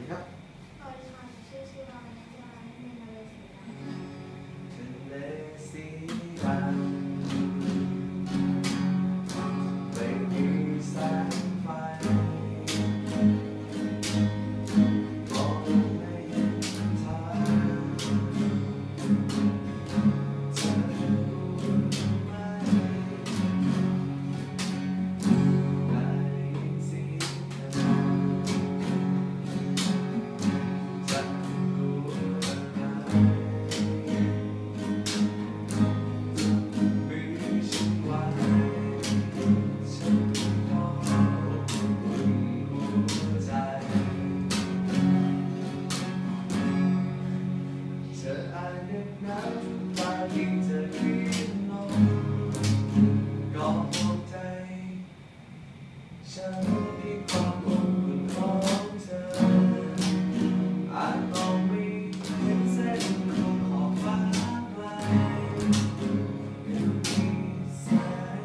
ดีครับสวัสดีค่ะชื่อวานิชาเมนเลสีนะทะเลสีดำไม่มีแสงไฟมองไม่เห็นทางเธอรู้ไหมได้ยินเสียงเธอจะกลัวอะไรมือฉันไว้ฉันมองหัวใจเธออาจเหน็บหนาวจนตาที่เธอเขียนลงก็มองใจฉันมีความอบอุ่นของเธออาจมองไม่เห็นเส้นของขอบฟ้าไกลยังมีแสง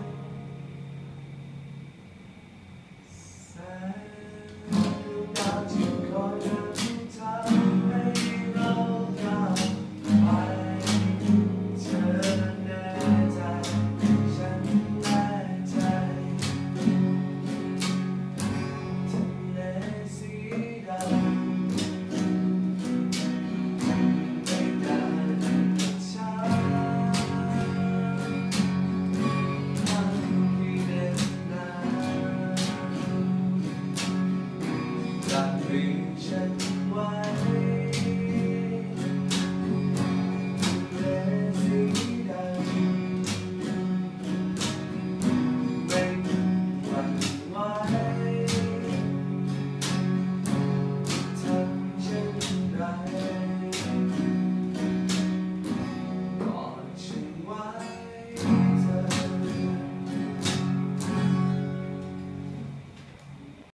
ดาวที่คอยเดินทางให้เราก้าวไปเธอแน่ใจฉันแน่ใจทะเลสีดำไม่ได้ช้าทำให้เดินนานรักดึงฉันไว้